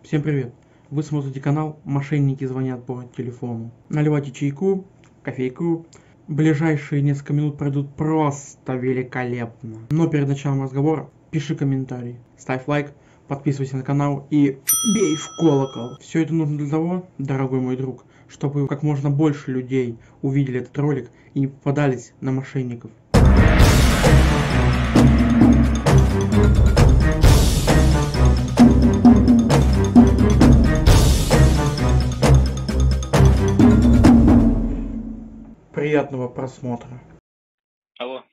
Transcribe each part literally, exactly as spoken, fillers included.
Всем привет! Вы смотрите канал «Мошенники звонят по телефону». Наливайте чайку, кофейку. Ближайшие несколько минут пройдут просто великолепно. Но перед началом разговора пиши комментарий, ставь лайк, подписывайся на канал и бей в колокол. Все это нужно для того, дорогой мой друг, чтобы как можно больше людей увидели этот ролик и не попадались на мошенников. Приятного просмотра. Алло.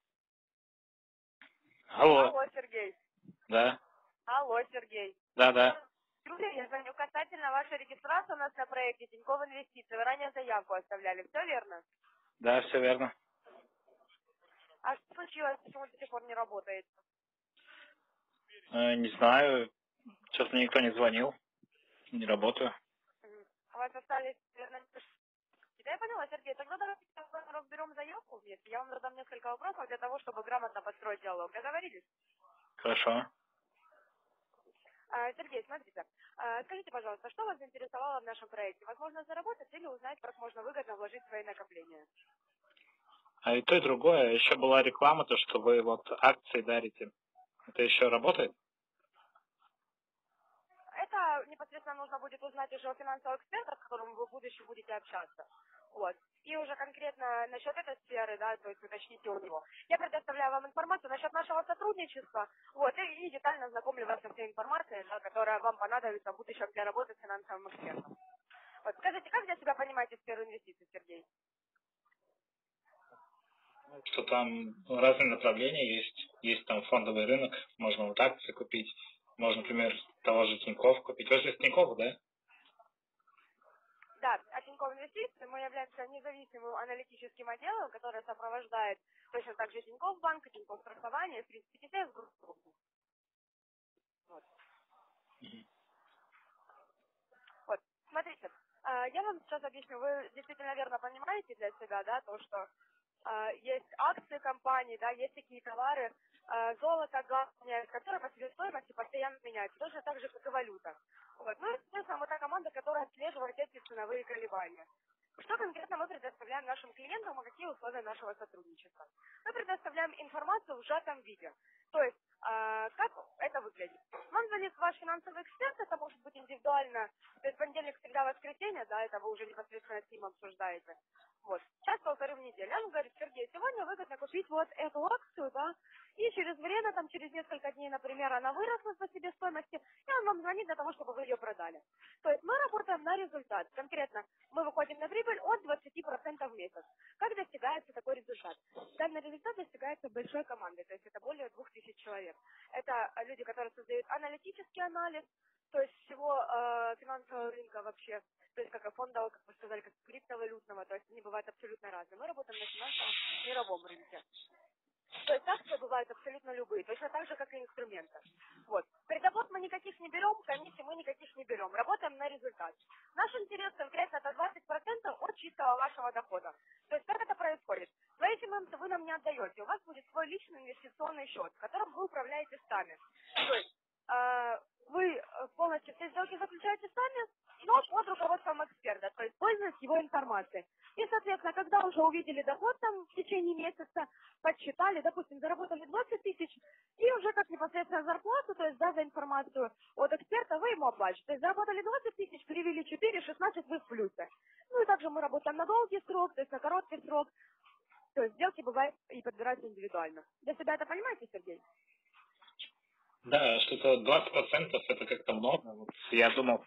Алло. Алло, Сергей. Да. Алло, Сергей. Да, да. Юлия, я звоню касательно вашей регистрации у нас на проекте Тинькофф Инвестиции. Вы ранее заявку оставляли. Все верно? Да, все верно. А что случилось? Почему до сих пор не работает? Э, не знаю. Что-то мне никто не звонил. Не работаю. Мгм. У вас остались... Да, я поняла, Сергей. Тогда давайте разберем заявку вместе. Я вам задам несколько вопросов для того, чтобы грамотно построить диалог. Договорились? Хорошо. А, Сергей, смотрите. А, скажите, пожалуйста, что вас заинтересовало в нашем проекте? Возможно, заработать или узнать, как можно выгодно вложить свои накопления? А и то, и другое. Еще была реклама, то, что вы вот акции дарите. Это еще работает? Это непосредственно нужно будет узнать уже у финансового эксперта, с которым вы в будущем будете общаться. Вот. И уже конкретно насчет этой сферы, да, то есть уточните у него. Я предоставляю вам информацию насчет нашего сотрудничества, вот, и, и детально знакомлю вас со всей информацией, да, которая вам понадобится в будущем для работы с финансовым экспертом. Вот. Скажите, как для себя понимаете сферу инвестиций, Сергей? Что там разные направления есть. Есть там фондовый рынок, можно вот акции купить. Можно, например, того же Тинькофф купить. Вы же из Тинькофф, да? Да, от Тинькофф Инвестиции мы являемся независимым аналитическим отделом, который сопровождает точно так же Тинькофф Банк, Тинькофф страхование, в принципе, Т Т С группу. Вот. Вот, смотрите, э, я вам сейчас объясню, вы действительно верно понимаете для себя, да, то, что э, есть акции компании, да, есть такие товары, э, золото, газ, нефть, которые по себестоимости постоянно меняются, точно так же, как и валюта. Вот. Ну, естественно, мы та команда, которая отслеживает эти ценовые колебания. Что конкретно мы предоставляем нашим клиентам и какие условия нашего сотрудничества? Мы предоставляем информацию в сжатом виде. То есть, э, как это выглядит? Вам звонит ваш финансовый эксперт, это может быть индивидуально, то есть понедельник, среда, воскресенье, да, это вы уже непосредственно с ним обсуждаете. Вот, час-полторы в неделю. Он говорит: Сергей, сегодня выгодно купить вот эту акцию, да, и через время, там, через несколько дней, например, она выросла по себестоимости, и он вам звонит для того, чтобы вы ее продали. То есть мы работаем на результат. Конкретно мы выходим на прибыль от двадцати процентов в месяц. Как достигается такой результат? Данный результат достигается большой командой, то есть это более двух тысяч человек. Это люди, которые создают аналитический анализ, то есть всего э, финансового рынка вообще, то есть как и фондового, как вы сказали, как и криптовалютного, то есть они бывают абсолютно разные. Мы работаем на финансовом мировом рынке. То есть акции бывают абсолютно любые, точно так же, как и инструменты. Вот. Предоплат мы никаких не берем, комиссии мы никаких не берем. Работаем на результат. Наш интерес конкретно это двадцать процентов от чистого вашего дохода. То есть как это происходит? Свои финансы вы нам не отдаете. У вас будет свой личный инвестиционный счет, которым вы управляете сами. То есть э, вы э, полностью все сделки заключаете сами, но под руководством эксперта, то есть пользуясь его информацией. И, соответственно, когда уже увидели доход там в течение месяца, подсчитали, допустим, заработали двадцать тысяч, и уже как непосредственно зарплату, то есть, да, за информацию от эксперта, вы ему оплачиваете. То есть заработали двадцать тысяч, перевели четыре, шестнадцать вы в плюсе. Ну и также мы работаем на долгий срок, то есть на короткий срок. То есть сделки бывают и подбираются индивидуально. Для себя это понимаете, Сергей? Да, что-то двадцать процентов это как-то много. Вот я думал.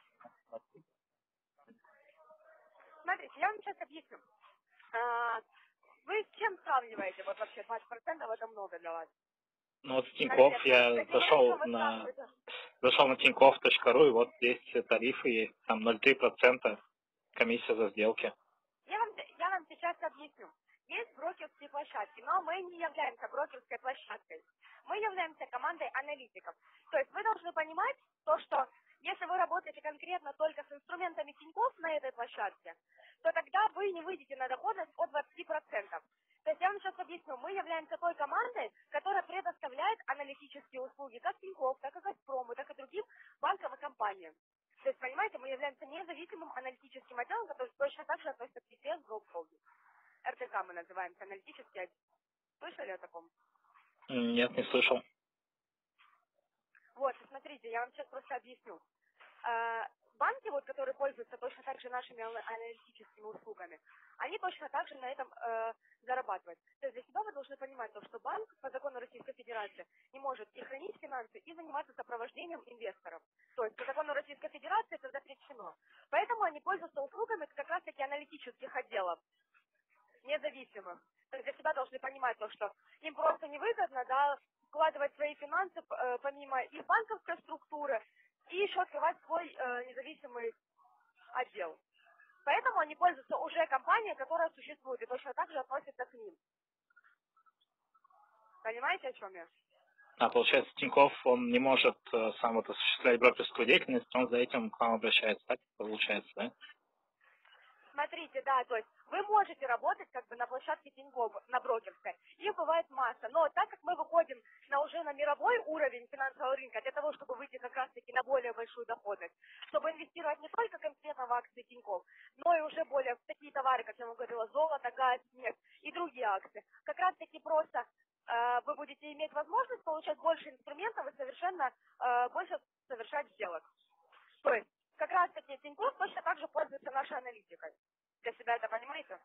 Смотрите, я вам сейчас объясню. А, вы с чем сравниваете? Вот вообще двадцать процентов это много для вас. Ну вот с Тинькофф Конкретно. я Каким зашел образом вы на сравниваете? зашел на тинькофф точка ру, и вот есть тарифы, есть там ноль целых три десятых процента комиссия за сделки. Я вам, я вам сейчас объясню. Есть брокерские площадки, но мы не являемся брокерской площадкой. Мы являемся командой аналитиков. То есть вы должны понимать то, что если вы работаете конкретно только с инструментами Тинькофф на этой площадке, то тогда вы не выйдете на доходность от двадцати процентов. То есть я вам сейчас объясню, мы являемся той командой, которая предоставляет аналитические услуги как Тинькофф, так и Газпрому, так и другим банкам и компаниям. То есть, понимаете, мы являемся независимым аналитическим отделом, который точно так же относится к ти си эс Group Holding. эр тэ ка мы называемся, аналитический отдел. Слышали о таком? Нет, не слышал. Вот, смотрите, я вам сейчас просто объясню. А, банки, вот, которые пользуются точно так же нашими аналитическими услугами, они точно так же на этом э, зарабатывают. То есть для себя вы должны понимать, то, что банк по закону Российской Федерации не может и хранить финансы, и заниматься сопровождением инвесторов. То есть по закону Российской Федерации это запрещено. Поэтому они пользуются услугами как раз-таки аналитических отделов, независимых. То есть для себя должны понимать то, что им просто невыгодно, да, вкладывать свои финансы э, помимо их банковской структуры и еще открывать свой э, независимый отдел. Поэтому они пользуются уже компанией, которая существует, и точно так же относятся к ним. Понимаете, о чем я? А получается, Тинькофф, он не может э, сам вот осуществлять брокерскую деятельность, он за этим к вам обращается, так получается, да? Смотрите, да, то есть вы можете работать как бы на площадке Тинькофф, на брокерской. Их бывает масса. Но так как мы выходим на уже на мировой уровень финансового рынка, для того, чтобы выйти как раз-таки на более большую доходность, чтобы инвестировать не только конкретно в акции Тинькофф, но и уже более в такие товары, как я вам говорила, золото, газ, нефть и другие акции. Как раз-таки просто э, вы будете иметь возможность получать больше инструментов и совершенно э, больше совершать сделок. То есть как раз-таки Тинькофф точно так же пользуется нашей аналитикой. Для себя это понимаете?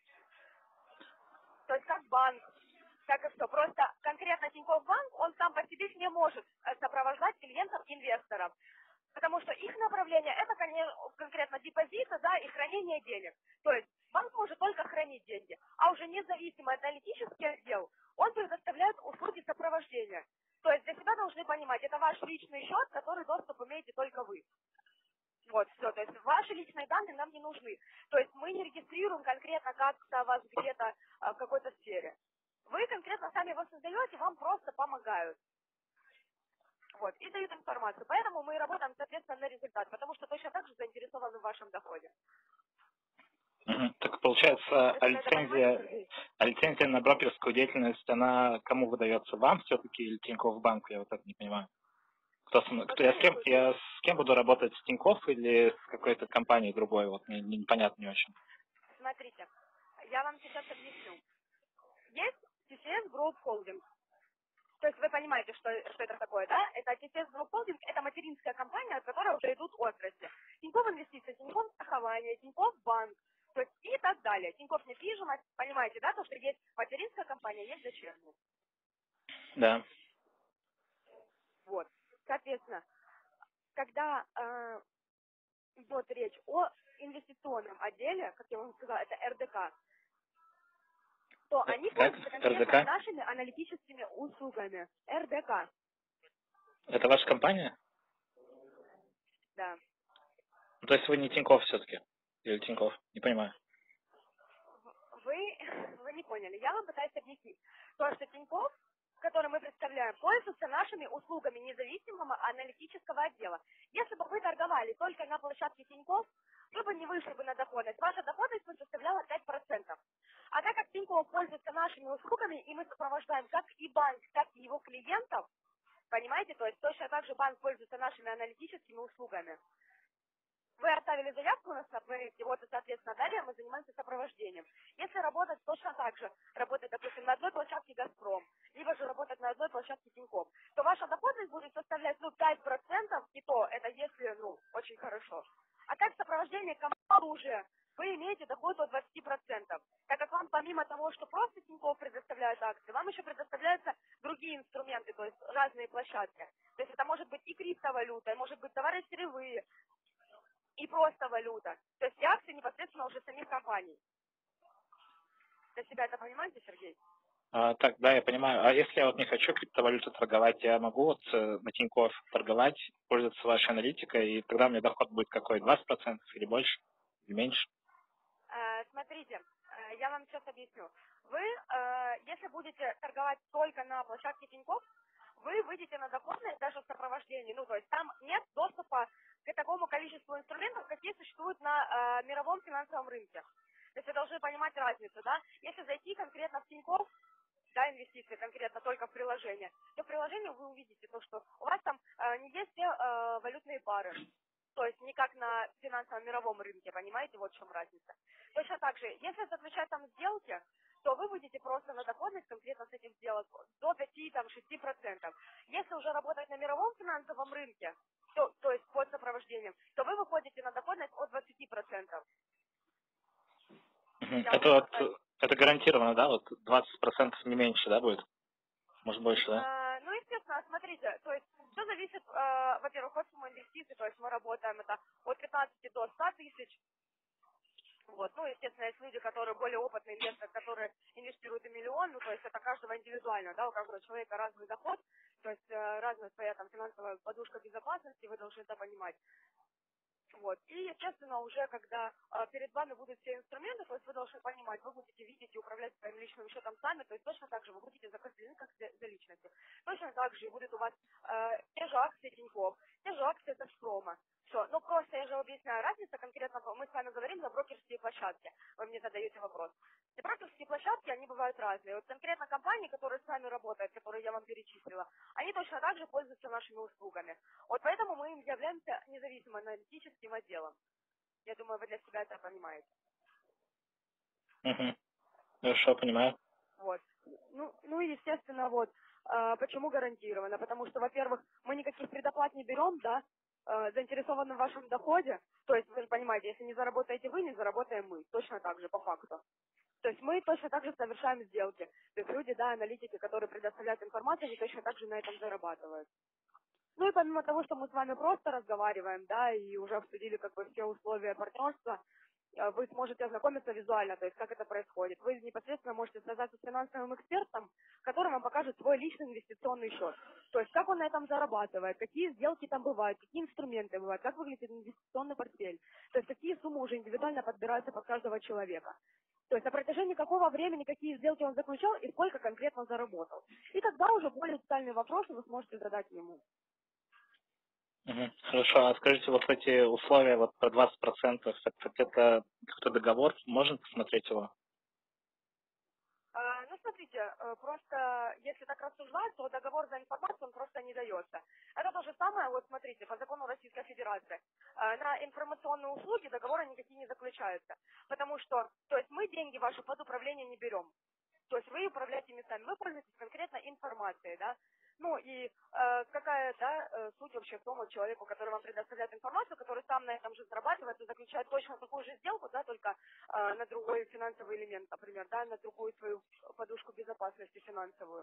То есть как банк, так и все. Просто конкретно Тинькофф банк, он сам по себе не может сопровождать клиентов-инвесторов. Потому что их направление это конкретно депозиты, да, и хранение денег. То есть банк может только хранить деньги. А уже независимый аналитический отдел, он предоставляет услуги сопровождения. То есть для себя должны понимать, это ваш личный счет, который доступ имеете только вы. Вот, все, то есть ваши личные данные нам не нужны. То есть мы не регистрируем конкретно как-то вас где-то а, в какой-то сфере. Вы конкретно сами его создаете, вам просто помогают. Вот, и дают информацию. Поэтому мы работаем, соответственно, на результат, потому что точно так же заинтересованы в вашем доходе. Угу. Так получается, а лицензия, а лицензия на брокерскую деятельность, она кому выдается? Вам все-таки или Тинькофф банку? Я вот это не понимаю. Кто, кто, я, с кем, я с кем буду работать, с Тинькофф или с какой-то компанией другой? Вот не, не, непонятно не очень. Смотрите, я вам сейчас объясню. Есть ти си эс Group Holding. То есть вы понимаете, что, что это такое, да? Это ти си эс Group Holding, это материнская компания, от которой уже идут отрасли. Тинькофф инвестиции, Тинькофф страхование, Тинькофф банк, то есть и так далее. Тинькофф недвижимость, понимаете, да, то, что есть материнская компания, есть дочерняя. Да. Вот, соответственно, когда э, идет речь о инвестиционном отделе, как я вам сказала, это эр дэ ка, то они Как? пользуются конкретно эр дэ ка? нашими аналитическими услугами. эр дэ ка. Это ваша компания? Да. То есть вы не Тинькофф все-таки? Или Тинькофф? Не понимаю. Вы, вы не поняли. Я вам пытаюсь объяснить. То, что Тинькофф, который мы представляем, пользуется нашими услугами независимого аналитического отдела. Если бы вы торговали только на площадке Тинькофф, вы бы не вышли бы на доходность. Ваша доходность бы составляла пять процентов. А так как Тинькофф пользуется нашими услугами, и мы сопровождаем как и банк, так и его клиентов, понимаете, то есть точно так же банк пользуется нашими аналитическими услугами. Вы оставили заявку у нас на проекте, вот и, соответственно, далее мы занимаемся сопровождением. Если работать точно так же, работать, допустим, на одной площадке «Газпром», либо же работать на одной площадке «Тинькофф», то ваша доходность будет составлять, ну, пять процентов, и то, это если, ну, очень хорошо. А так, сопровождение команды уже, вы имеете доход от двадцати процентов, так как вам помимо того, что просто Тинькофф предоставляет акции, вам еще предоставляются другие инструменты, то есть разные площадки. То есть это может быть и криптовалюта, может быть товары сырьевые, и просто валюта. То есть и акции непосредственно уже самих компаний. Для себя это понимаете, Сергей? А, так, да, я понимаю. А если я вот не хочу криптовалюту торговать, я могу вот на Тинькофф торговать, пользоваться вашей аналитикой, и тогда у меня доход будет какой? двадцать процентов или больше, или меньше? А, смотрите, я вам сейчас объясню. Вы, если будете торговать только на площадке Тинькофф, вы выйдете на доходность даже в сопровождении. Ну, то есть там нет доступа к такому количеству инструментов, какие существуют на э, мировом финансовом рынке. То есть вы должны понимать разницу, да. Если зайти конкретно в Тинькофф, да, инвестиции конкретно только в приложение, то в приложении вы увидите то, что у вас там э, не есть все э, валютные пары. То есть не как на финансовом мировом рынке, понимаете, вот в чем разница. Точно так же, если заключать там сделки, то вы будете просто на доходность конкретно с этих сделок до пяти-шести процентов. Если уже работать на мировом финансовом рынке, то, то есть под сопровождением, то вы выходите на доходность от двадцати процентов. Это вот, это гарантированно, да, вот двадцать процентов не меньше, да, будет? Может больше, да? А, ну, естественно, смотрите, то есть все зависит, э, во-первых, от суммы инвестиций, то есть мы работаем это от пятнадцати до ста тысяч. Вот. Ну, естественно, есть люди, которые более опытные инвесторы, которые инвестируют и миллион, ну, то есть это каждого индивидуально, да, у каждого человека разный доход, то есть э, разная своя там финансовая подушка безопасности, вы должны это понимать. Вот. И, естественно, уже когда э, перед вами будут все инструменты, то есть вы должны понимать, вы будете видеть и управлять своим личным счетом сами, то есть точно так же вы будете закреплены как за, за личностью. Точно так же будут у вас э, те же акции Тинькофф, те же акции Газпрома. Все. Ну, просто я же объясняю, разница конкретно, мы с вами говорим за брокерские площадки, вы мне задаете вопрос. И брокерские площадки, они бывают разные. Вот конкретно компании, которые с вами работают, которые я вам перечислила, они точно так же пользуются нашими услугами. Вот поэтому мы им являемся независимым аналитическим отделом. Я думаю, вы для себя это понимаете. Угу. Хорошо, понимаю. Вот. Ну, ну и естественно, вот, э, почему гарантированно? Потому что, во-первых, мы никаких предоплат не берем, да, э, заинтересованы в вашем доходе. То есть, вы же понимаете, если не заработаете вы, не заработаем мы. Точно так же, по факту. То есть мы точно так же совершаем сделки. То есть люди, да, аналитики, которые предоставляют информацию, они точно так же на этом зарабатывают. Ну и помимо того, что мы с вами просто разговариваем, да, и уже обсудили как бы все условия партнерства, э, вы сможете ознакомиться визуально, то есть как это происходит. Вы непосредственно можете связаться с финансовым экспертом, который вам покажет свой личный инвестиционный счет. То есть как он на этом зарабатывает, какие сделки там бывают, какие инструменты бывают, как выглядит инвестиционный портфель. То есть какие суммы уже индивидуально подбираются под каждого человека. То есть на протяжении какого времени, какие сделки он заключал и сколько конкретно заработал. И тогда уже более детальные вопросы вы сможете задать ему. Угу. Хорошо, а скажите, вот эти условия вот про двадцать процентов, это, это какой-то договор, можно посмотреть его? А, ну, смотрите, э, просто если так рассуждать, то договор за информацию, он просто не дается. Это то же самое, вот смотрите, по закону Российской Федерации. э, На информационные услуги договоры никакие не заключаются. Потому что, то есть мы деньги ваши под управление не берем. То есть вы управляете ими сами, вы пользуетесь конкретно информацией, да. Ну и э, какая, да, э, суть вообще в том вот человеку, который вам предоставляет информацию, который сам на этом же зарабатывает и заключает точно такую же сделку, да, только э, на другой финансовый элемент, например, да, на другую свою подушку безопасности финансовую.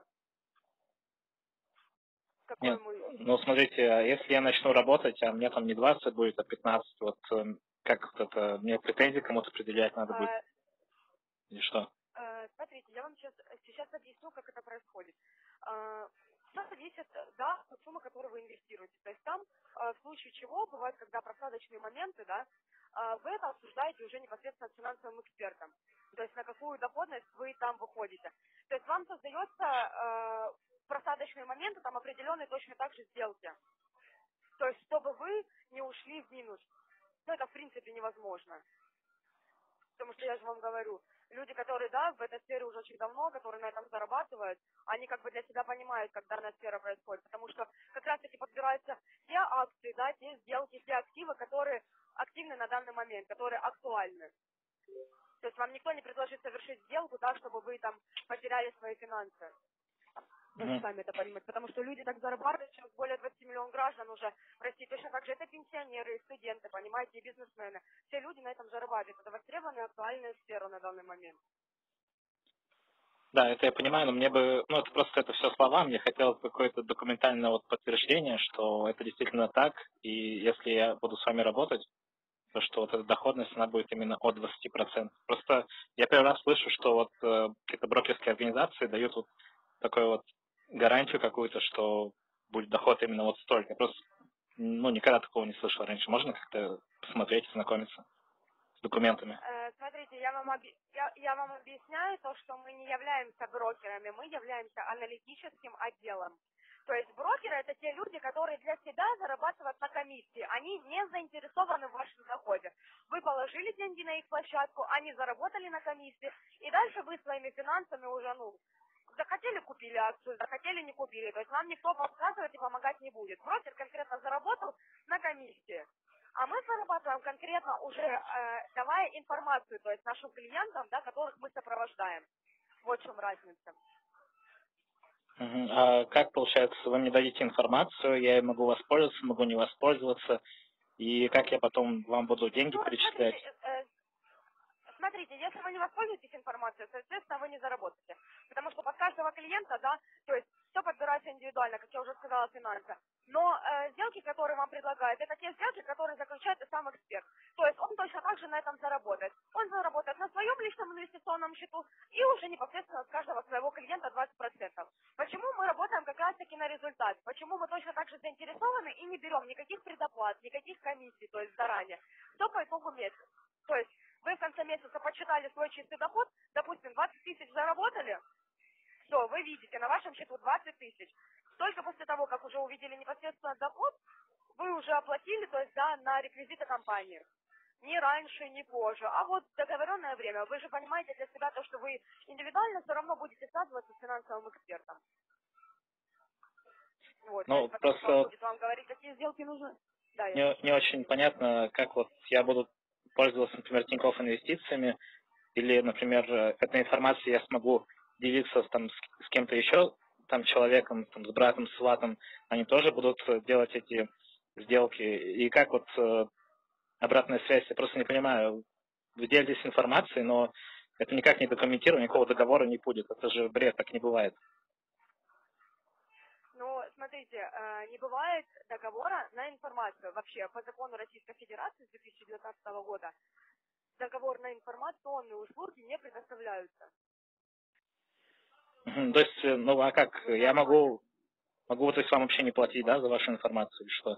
Какой Нет, мы... ну смотрите, а если я начну работать, а мне там не двадцать будет, а пятнадцать, вот э, как вот это, мне претензии кому-то предъявлять надо будет, Э, или что? Э, Смотрите, я вам сейчас, сейчас объясню, как это происходит. Э, Все зависит, да, от суммы, которую вы инвестируете. То есть там, э, в случае чего, бывают, когда просадочные моменты, да, э, вы это обсуждаете уже непосредственно с финансовым экспертом. То есть на какую доходность вы там выходите. То есть вам создается э, просадочные моменты, там определенные точно так же сделки. То есть чтобы вы не ушли в минус. Ну, это в принципе невозможно. Потому что я же вам говорю, люди, которые, да, в этой сфере уже очень давно, которые на этом зарабатывают, они как бы для себя понимают, как данная сфера происходит. Потому что как раз-таки подбираются те акции, да, те сделки, те активы, которые активны на данный момент, которые актуальны. То есть вам никто не предложит совершить сделку, да, чтобы вы там потеряли свои финансы. Вы же Угу. сами это понимаете, потому что люди так зарабатывают, сейчас более двадцати миллионов граждан уже в России, точно так же это пенсионеры, и студенты, понимаете, и бизнесмены. Все люди на этом зарабатывают. Это востребованная, актуальная сфера на данный момент. Да, это я понимаю, но мне бы, ну это просто это все слова, мне хотелось какое-то документальное вот подтверждение, что это действительно так, и если я буду с вами работать, то что вот эта доходность, она будет именно от двадцати процентов. Просто я первый раз слышу, что вот э, какие-то брокерские организации дают вот такую вот гарантию какую-то, что будет доход именно вот столько. Я просто, ну, никогда такого не слышал раньше. Можно как-то посмотреть, ознакомиться с документами? Э, смотрите, я вам, объ- я, я вам объясняю то, что мы не являемся брокерами, мы являемся аналитическим отделом. То есть брокеры это те люди, которые для себя зарабатывают на комиссии. Они не заинтересованы в вашем доходе. Вы положите положили деньги на их площадку, они заработали на комиссии, и дальше вы своими финансами уже, ну, захотели купили акцию, захотели не купили, то есть вам никто подсказывать и помогать не будет. Брокер конкретно заработал на комиссии. А мы зарабатываем конкретно уже э, давая информацию, то есть нашим клиентам, да, которых мы сопровождаем. Вот в чем разница. Мгм. А как получается, вы мне дадите информацию, я могу воспользоваться, могу не воспользоваться, и как я потом вам буду деньги Ну, перечислять? смотрите, э, смотрите, если вы не воспользуетесь информацией, соответственно, вы не заработаете. Потому что под каждого клиента, да, то есть все подбирается индивидуально, как я уже сказала, финансы. Но э, сделки, которые вам предлагают, это те сделки, которые заключает и сам эксперт. То есть он точно так же на этом заработает. Он заработает на своем личном инвестиционном счету и уже непосредственно с каждого своего клиента двадцать процентов. Почему мы работаем как раз таки на результат? Почему мы точно так же заинтересованы и не берем никаких предоплат, никаких комиссий, то есть заранее. Все по итогу месяца. То есть вы в конце месяца подсчитали свой чистый доход, допустим, двадцать тысяч заработали, все, вы видите, на вашем счету двадцать тысяч. Только после того, как уже увидели непосредственно доход, вы уже оплатили, то есть, да, на реквизиты компании. Ни раньше, ни позже. А вот в договоренное время, вы же понимаете для себя то, что вы индивидуально все равно будете связываться с финансовым экспертом. Вот, то Ну, есть потом он просто будет вам говорить, какие сделки нужны. Да, я не, слушаю. не очень понятно, как вот я буду пользоваться, например, Тинькофф инвестициями, или, например, э, этой информацией я смогу делиться там, с, с кем-то еще, там, человеком, там, с братом, с сватом, они тоже будут э, делать эти сделки. И как вот э, обратная связь, я просто не понимаю, вы делитесь информацией, но это никак не документировано, никакого договора не будет. Это же бред, так не бывает. Ну, смотрите, э, не бывает договора на информацию. Вообще, по закону Российской Федерации с две тысячи девятнадцатого года договор на информационные услуги не предоставляются. Мгм. То есть, э, ну а как, Вы я понимаете? могу, могу то есть вам вообще не платить, да, за вашу информацию или что?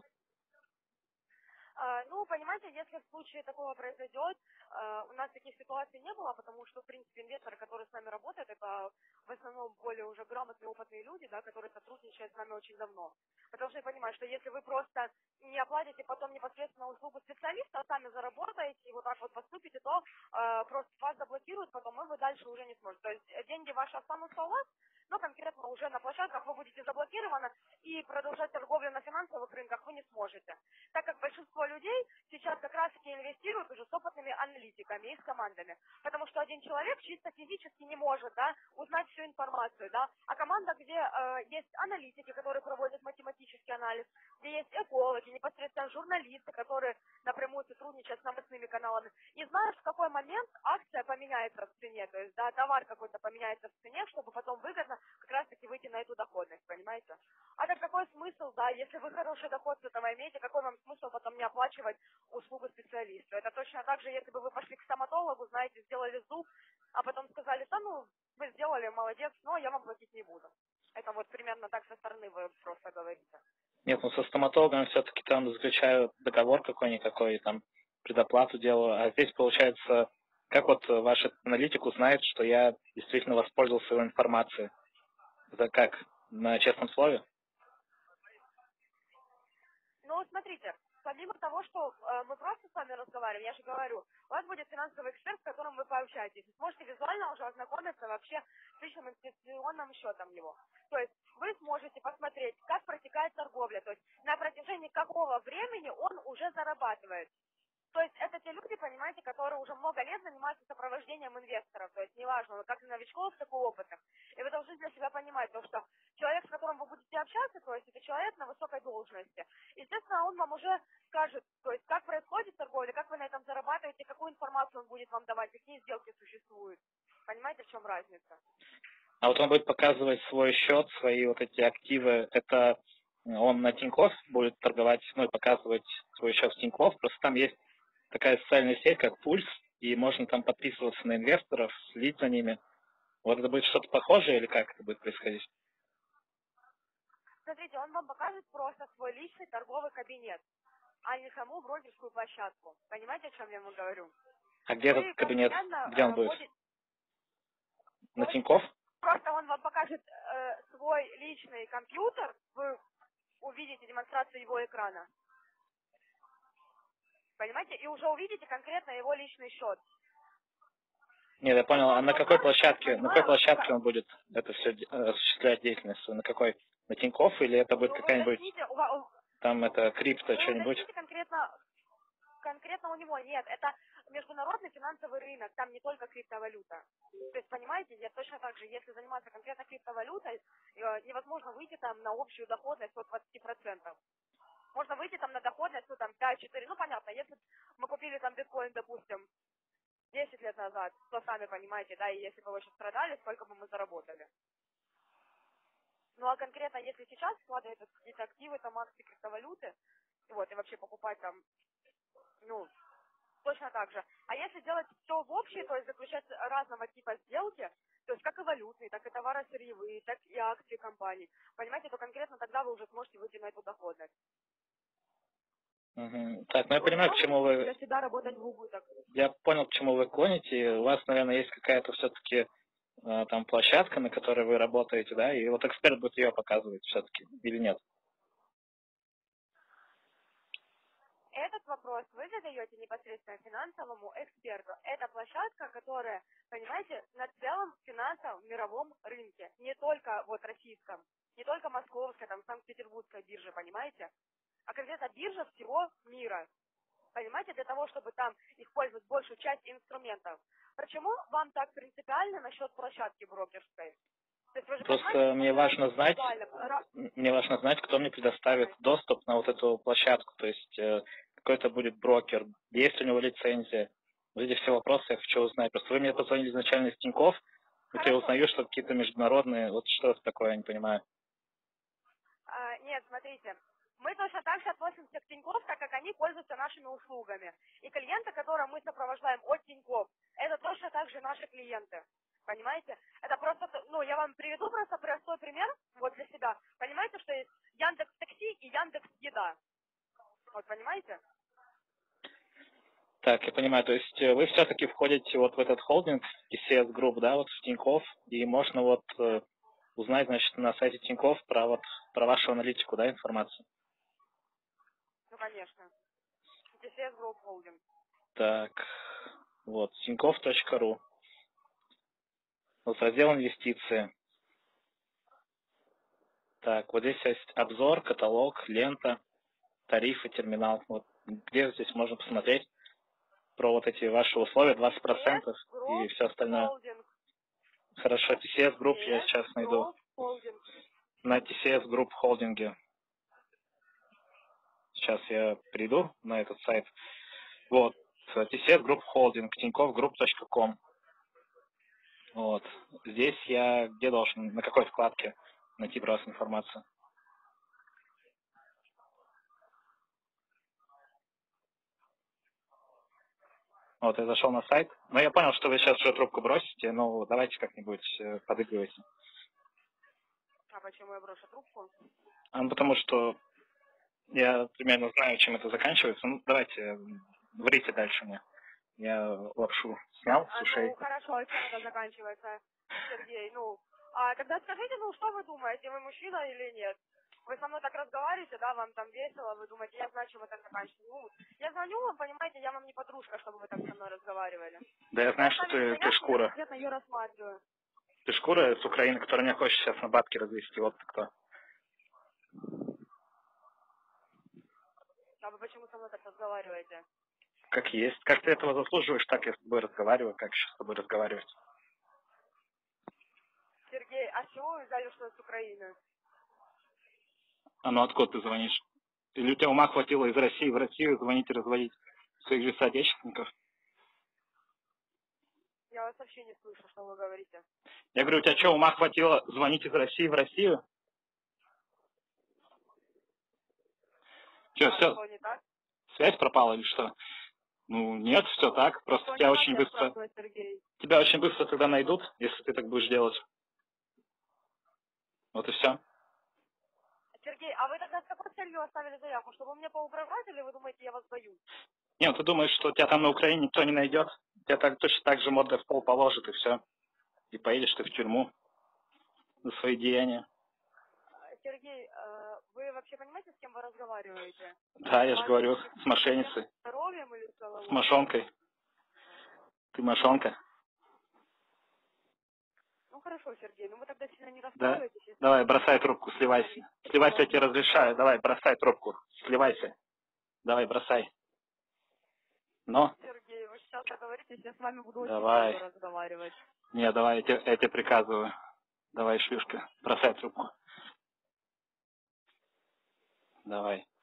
А, Ну, понимаете, если в случае такого произойдет, а, у нас таких ситуаций не было, потому что, в принципе, инвесторы, которые с нами работают, это в основном более уже грамотные, опытные люди, да, которые сотрудничают с нами очень давно. Вы должны понимать, что если вы просто не оплатите потом непосредственно услугу специалиста, а сами заработаете и вот так вот поступите, то а, просто вас заблокируют, потом и вы дальше уже не сможете. То есть э, деньги ваши останутся у вас, но конкретно уже на площадках вы будете заблокированы, и продолжать торговлю на финансовых рынках вы не сможете. Так как большинство людей сейчас как раз-таки инвестируют уже с опытными аналитиками и с командами. Потому что один человек чисто физически не может, да, узнать всю информацию, да. А команда, где э, есть аналитики, которые проводят математический анализ, где есть экологи, непосредственно журналисты, которые напрямую сотрудничают с новостными каналами, и знают, в какой момент акция поменяется в цене, то есть, да, товар какой-то поменяется в цене, чтобы потом выгодно как раз-таки выйти на эту доходность, понимаете? А так какой смысл, да, если вы хороший доход с этого имеете, какой вам смысл потом не оплачивать услугу специалиста? Это точно так же, если бы вы пошли к стоматологу, знаете, сделали зуб, а потом сказали, да ну, вы сделали, молодец, но я вам платить не буду. Это вот примерно так со стороны вы просто говорите. Нет, ну со стоматологом все-таки там заключаю договор какой-никакой, там предоплату делаю, а здесь получается, как вот ваш аналитик узнает, что я действительно воспользовался его информацией? Это как, на честном слове? Ну, смотрите, помимо того, что э, мы просто с вами разговариваем, я же говорю, у вас будет финансовый эксперт, с которым вы пообщаетесь, и сможете визуально уже ознакомиться вообще с личным инвестиционным счетом его. То есть вы сможете посмотреть, как протекает торговля, то есть на протяжении какого времени он уже зарабатывает. То есть это те люди, понимаете, которые уже много лет занимаются сопровождением инвесторов, то есть неважно, как новичков, так и опытных. И вы должны для себя понимать то, что человек, с которым вы будете общаться, то есть это человек на высокой должности. Естественно, он вам уже скажет, то есть как происходит торговля, как вы на этом зарабатываете, какую информацию он будет вам давать, какие сделки существуют. Понимаете, в чем разница? А вот он будет показывать свой счет, свои вот эти активы, это он на Тинькофф будет торговать, ну и показывать свой счет в Тинькофф, просто там есть такая социальная сеть, как Пульс, и можно там подписываться на инвесторов, следить за ними. Вот это будет что-то похожее или как это будет происходить? Смотрите, он вам покажет просто свой личный торговый кабинет, а не саму брокерскую площадку. Понимаете, о чем я вам говорю? А где этот Вы кабинет, постоянно где он э, будет? вводите... На Тинькофф? Просто он вам покажет э, свой личный компьютер, вы увидите демонстрацию его экрана. Понимаете? И уже увидите конкретно его личный счет. Нет, я понял. А на какой площадке, на какой площадке как- он будет это все осуществлять деятельность? На какой? На Тинькофф или это будет Ну, вы какая-нибудь уточните, у вас, там это крипто, вы что-нибудь? уточните конкретно, конкретно у него. Нет, это международный финансовый рынок, там не только криптовалюта. То есть, понимаете, я точно так же, если заниматься конкретно криптовалютой, э, невозможно выйти там на общую доходность от двадцати процентов. Можно выйти там на доходность, ну там пять-четыре, ну понятно, если мы купили там биткоин, допустим, десять лет назад, то сами понимаете, да, и если бы его сейчас продали, сколько бы мы заработали. Ну а конкретно, если сейчас вкладывать в какие-то активы, там акции криптовалюты, вот, и вообще покупать там, ну, точно так же. А если делать все в общее, то есть заключать разного типа сделки, то есть как и валютные, так и товары сырьевые, так и акции компаний, понимаете, то конкретно тогда вы уже сможете выйти на эту доходность. Мгм. Так, ну я Ну, понимаю, я к вам чему рекомендую вы... для себя работать в убыток. Я понял, к чему вы клоните. У вас, наверное, есть какая-то все-таки там площадка, на которой вы работаете, да? И вот эксперт будет ее показывать все-таки, или нет? Этот вопрос вы задаете непосредственно финансовому эксперту. Это площадка, которая, понимаете, на целом финансовом мировом рынке, не только вот российском, не только московская, там, Санкт-Петербургская биржа, понимаете, а конкретно биржа всего мира. Понимаете, для того, чтобы там использовать большую часть инструментов. Почему вам так принципиально насчет площадки брокерской? То есть вы же понимаете, Просто что мне собираетесь важно знать, индивидуально. мне важно знать, кто мне предоставит доступ на вот эту площадку, то есть э, какой это будет брокер, есть у него лицензия. Вот эти все вопросы я хочу узнать. Просто вы мне позвонили изначально из Тинькофф, вот я узнаю, что какие-то международные, вот что это такое, я не понимаю. А, нет, смотрите, мы точно так же относимся к Тинькофф, так как они пользуются нашими услугами. И клиенты, которые мы сопровождаем от Тинькофф, это точно так же наши клиенты. Понимаете? Это просто, ну, я вам приведу просто простой пример, вот для себя. Понимаете, что есть Яндекс Такси и Яндекс Еда. Вот, понимаете? Так, я понимаю, то есть э, вы все-таки входите вот в этот холдинг ти си эс Group, да, вот в Тинькофф, и можно вот э, узнать, значит, на сайте Тинькофф про вот про вашу аналитику, да, информацию. Ну, конечно. ти си эс Group Holding. Так, вот, тинькофф точка ру. Вот раздел инвестиции. Так, вот здесь есть обзор, каталог, лента, тарифы, терминал. Вот где здесь можно посмотреть про вот эти ваши условия, двадцать процентов и все остальное. Holding. Хорошо, ти си эс Group я ти си эс сейчас найду. Group Holding. На ти си эс Group холдинге. Сейчас я приду на этот сайт. Вот, ти си эс Group Holding, тинькофф групп точка ком. Вот, здесь я где должен, на какой вкладке найти про вас информацию? Вот, я зашел на сайт. Но я понял, что вы сейчас уже трубку бросите, но давайте как-нибудь э, подыгрывайте. А почему я брошу трубку? А, ну, потому что я примерно знаю, чем это заканчивается. Ну, давайте, э, врите дальше мне. Я лапшу снял с А, ушей. ну, хорошо, а чем это заканчивается, Сергей? Ну, а тогда скажите, ну, что вы думаете, вы мужчина или нет? Вы со мной так разговариваете, да, вам там весело, вы думаете, я знаю, чем вы так заканчиваете. Ну, я звоню вам, понимаете, я вам не подружка, чтобы вы так со мной разговаривали. Да я знаю, Я с что вами не ты, ты заявку, я шкура. конкретно ее рассматриваю. Ты шкура с Украины, которая меня хочет сейчас на бабки развести. Вот ты кто. А вы почему со мной так разговариваете? Как есть. Как ты этого заслуживаешь, так я с тобой разговариваю, как сейчас с тобой разговаривать. Сергей, а с чего вы взяли, что я с Украины? А ну откуда ты звонишь? Или у тебя ума хватило из России в Россию звонить и разводить своих же соотечественников? Я вас вообще не слышу, что вы говорите. Я говорю, у тебя что, ума хватило звонить из России в Россию? Что, А все, что не так? связь пропала или что? Ну, нет, все так. Просто Что не тебя так, очень я быстро, спрашиваю, Сергей. тебя очень быстро тогда найдут, если ты так будешь делать. Вот и все. Сергей, а вы тогда с какой целью оставили заявку? Чтобы мне поугрожать или вы думаете, я вас боюсь? Нет, ты думаешь, что тебя там на Украине никто не найдет? Тебя так, точно так же мордой в пол положит и все. И поедешь ты в тюрьму за свои деяния. Сергей, э, вы вообще понимаете, с кем вы разговариваете? Да, я же Вас говорю, интересует с мошенницей. здоровьем С мошонкой. Ты мошонка? Ну хорошо, Сергей, ну вы тогда сильно не Да? расстраивайтесь. Если Давай, что, бросай трубку, сливайся. Сливайся, я тебе разрешаю. Давай, бросай трубку. Сливайся. Давай, бросай. Но? Сергей, вы сейчас говорите, я с вами буду очень Давай. долго разговаривать. Не, давай, я тебе, я тебе приказываю. Давай, шлюшка, бросай трубку. Давай.